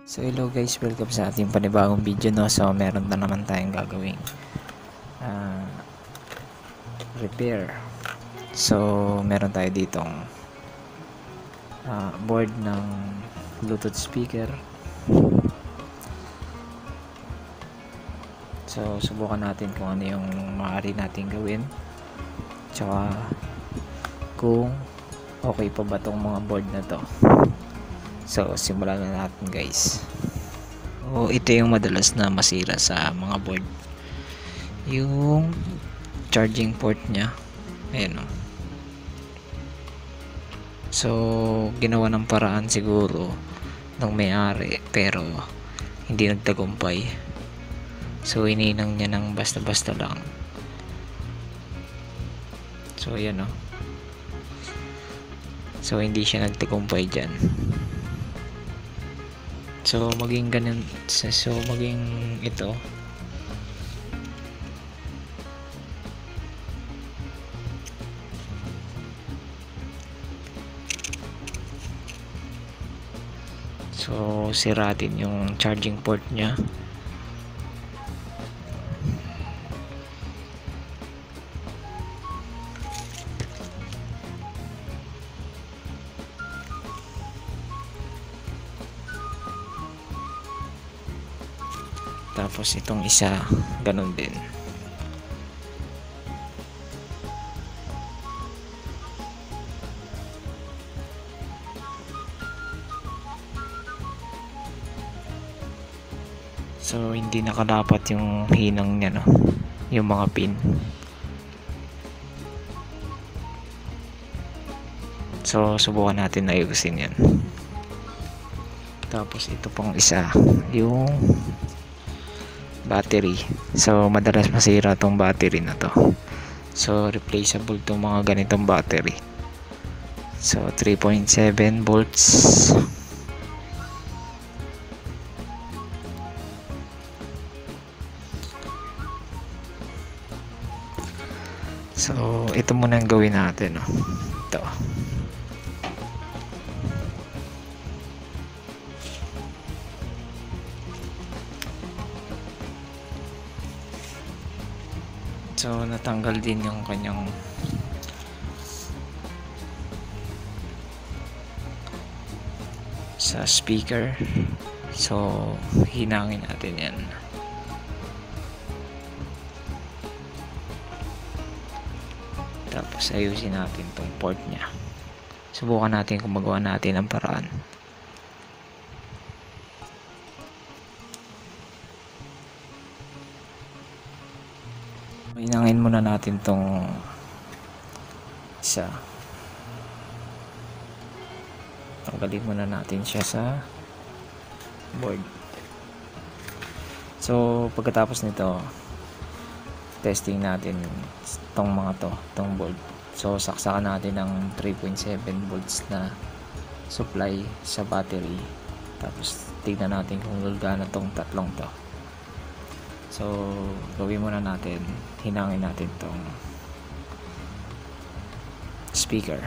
So hello guys, welcome sa ating panibagong video, no. So meron na naman tayong gagawing uh, repair. So meron tayo ditong board ng Bluetooth speaker. So subukan natin kung ano yung maaari natin gawin, tsaka kung okay pa ba tong mga board na to. So simulan na natin guys. Ito yung madalas na masira sa mga board, yung charging port nya. Ayan o. So ginawa ng paraan siguro ng may-ari, pero hindi nagtagumpay. So ininang niya ng basta-basta lang. So ayan o. So hindi siya nagtagumpay dyan. So maging ganun, so maging ito. So sira din yung charging port nya. Tapos itong isa ganun din. So hindi nakadapat yung hinang niya, no, yung mga pin. So subukan natin na ayusin yan. Tapos ito pang isa, yung battery. So madalas masira tong battery na to. So replaceable tong mga ganitong battery. So 3.7 volts. So ito muna ang gawin natin, no? Ito. So natanggal din yung kanyang sa speaker. So hinangin natin yan. Tapos ayusin natin tong port nya. Subukan natin kung magawa natin ang paraan. Hinangin muna natin tong isa. Tanggalin muna natin siya sa board. So pagkatapos nito, testing natin tong mga tong board. So saksakan natin ng 3.7 volts na supply sa battery. Tapos tignan natin kung gagana tong tatlong to. So gawin muna natin, hinangin natin tong speaker.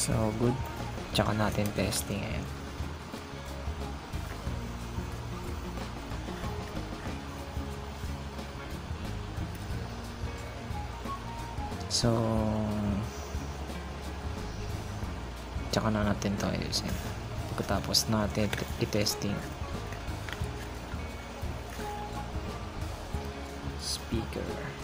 So good. Tsaka natin testing ngayon. So tsaka na natin to ayusin pagkatapos natin i-testing. Speaker.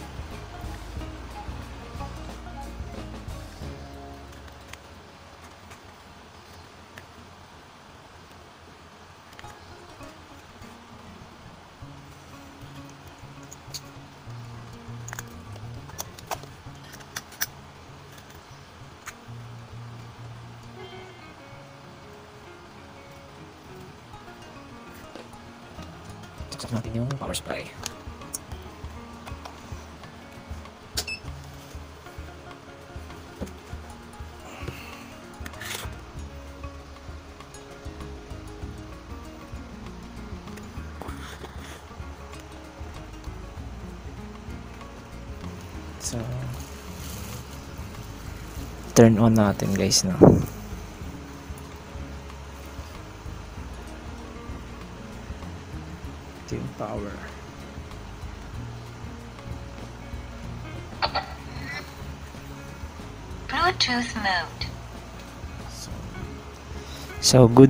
Saksak natin yung power supply. So turn on natin guys, no. Ito yung power. Bluetooth mode. So good.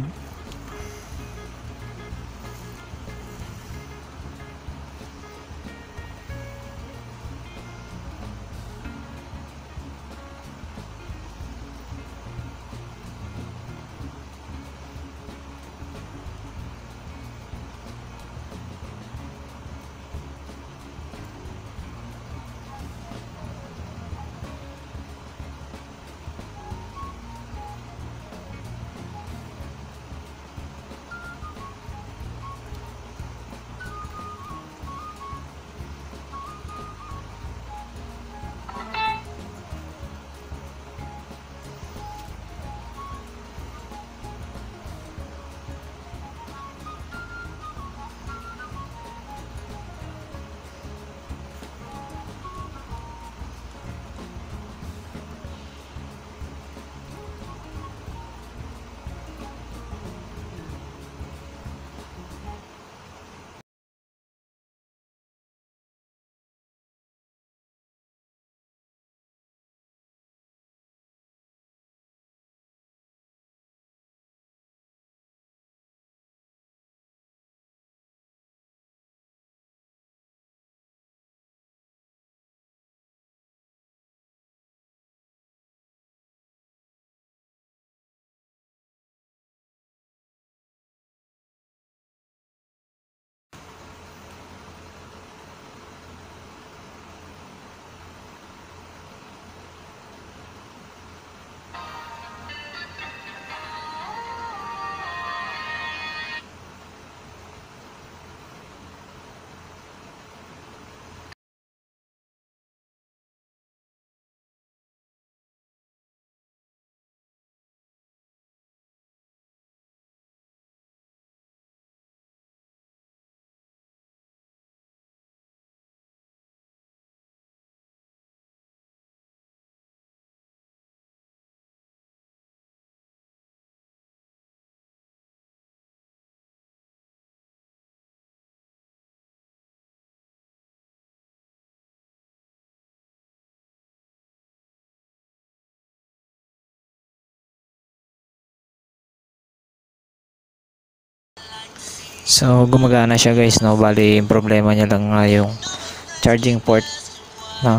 So gumagana siya guys, no. Bali yung problema niya lang nga yung charging port, no.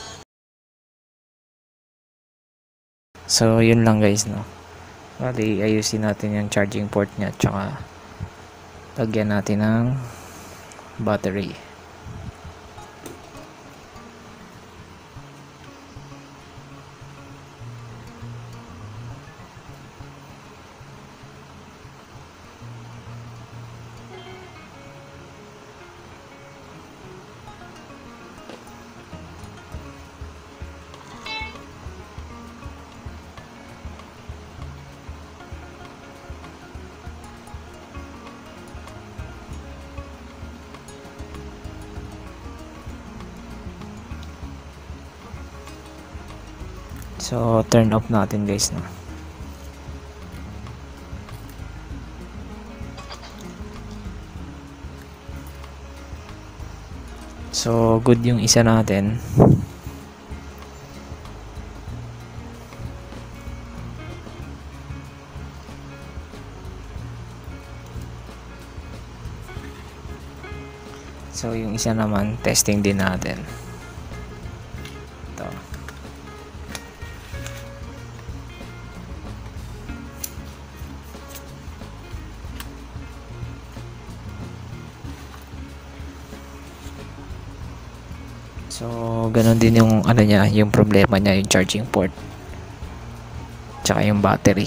So yun lang guys, no. Bali ayusin natin yung charging port niya, tsaka lagyan natin ng battery. So turn off natin guys, no. So good yung isa natin. So yung isa naman testing din natin. Ito. So ganun din yung ano niya, yung problema niya, yung charging port. Tsaka yung battery.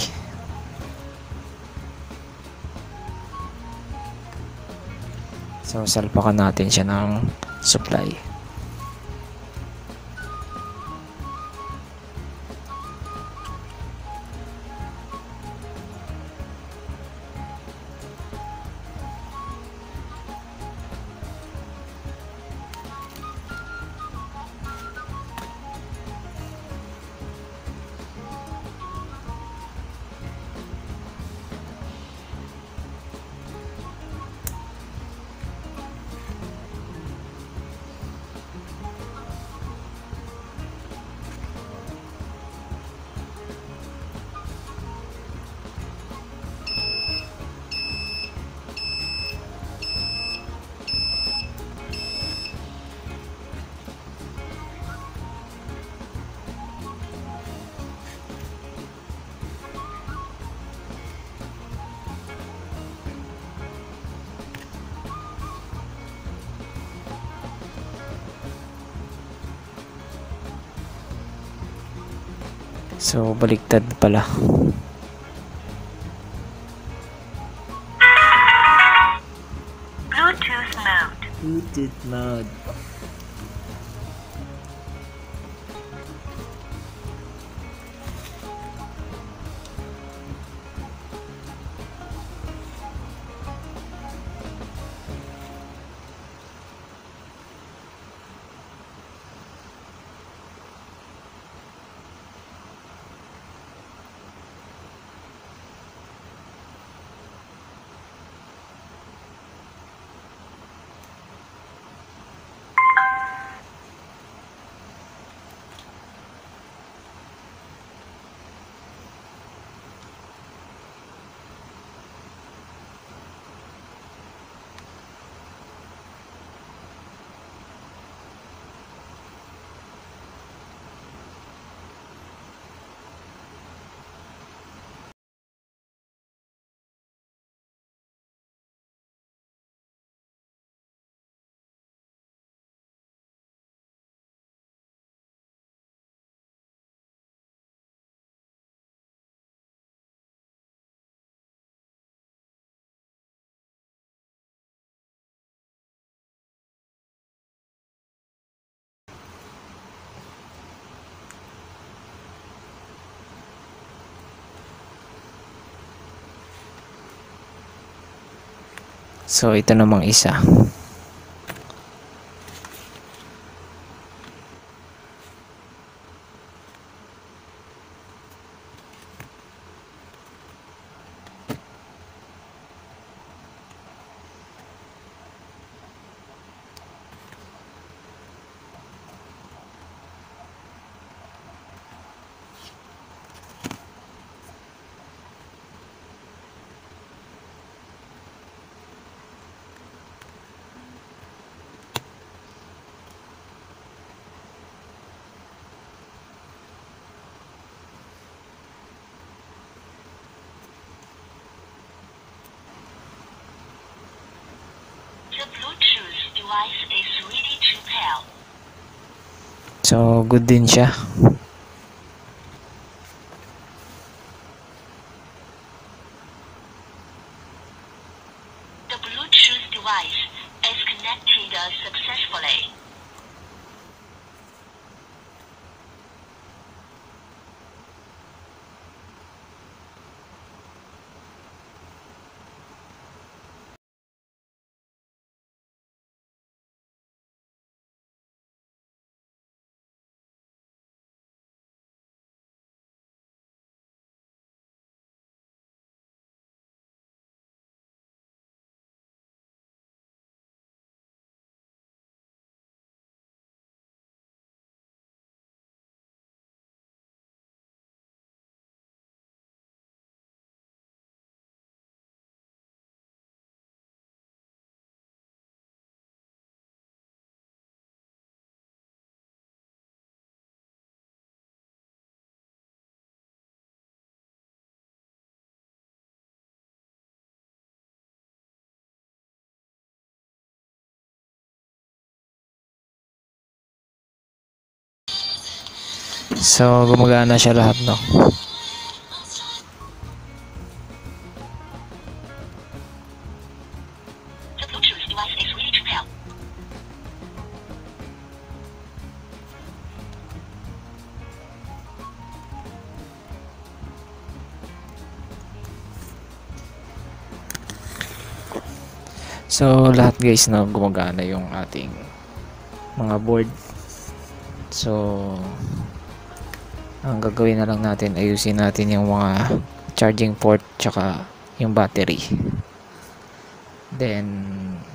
So salpakan natin siya ng supply. So baliktad pala. Bluetooth mode. Bluetooth mode. So ito namang isa. The Bluetooth device is ready to pair. So good din siya. The Bluetooth device is connected successfully. So, gumagana siya lahat, no? The Bluetooth device is ready to pair. So, lahat guys, no, gumagana yung ating mga board. So, ang gagawin na lang natin, ayusin natin yung mga charging port tsaka yung battery. Then,